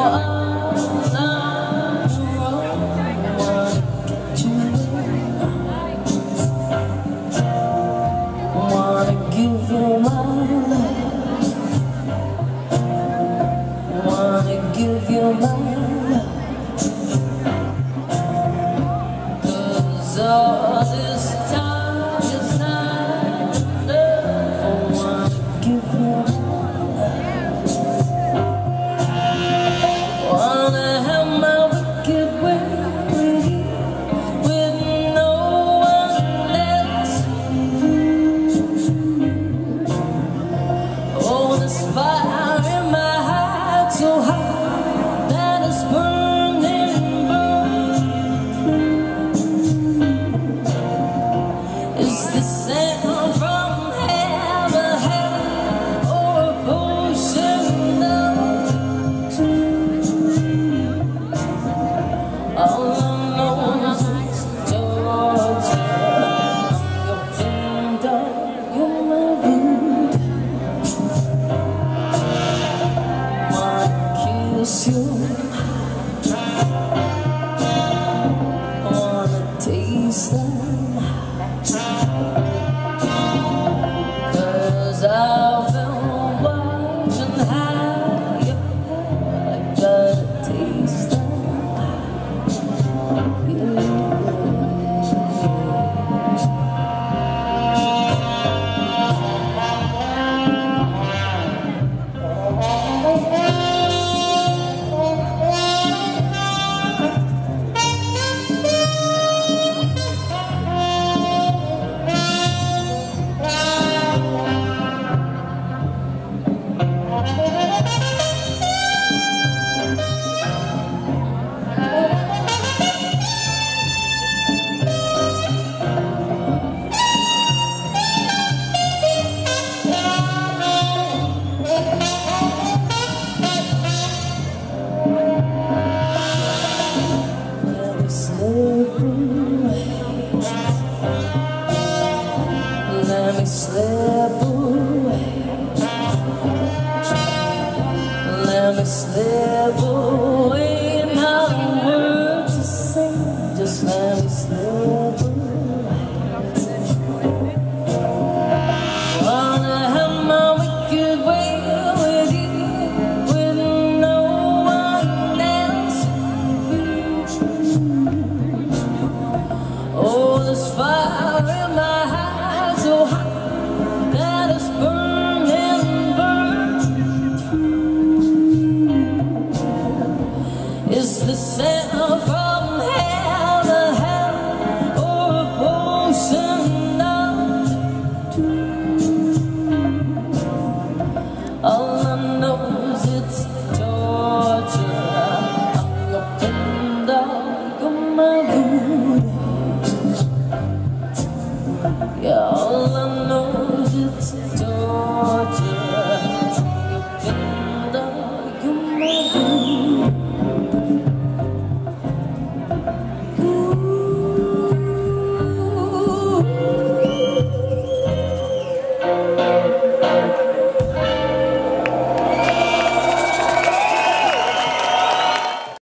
Give you my love, 'cause all this time is not enough. I wanna give you my love, wanna have my wicked way with you, with no one else. Oh, this fire in my heart so hot, you. I wanna taste them, 'cause I've been watching how you I gotta taste them. Let me slip away. Let me slip away. Not a word to say, just let me slip away. Wanna have my wicked way with you, with no one else. Oh, this fire in my heart so hot that it's burning, burning through. It's the sound